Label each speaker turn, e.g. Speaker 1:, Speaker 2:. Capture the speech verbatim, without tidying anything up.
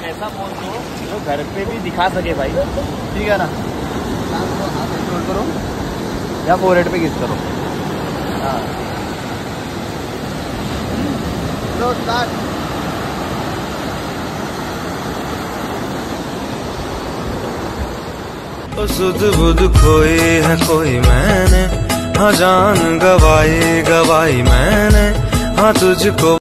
Speaker 1: ऐसा फोन दो जो घर पे भी दिखा सके भाई, ठीक है ना। हाथ कंट्रोल करो या फोरहेड पे किस करो। हाँ
Speaker 2: तो सुध बुध खोई है कोई मैंने, हाँ जान गवाई गवाई मैंने, हाँ तुझको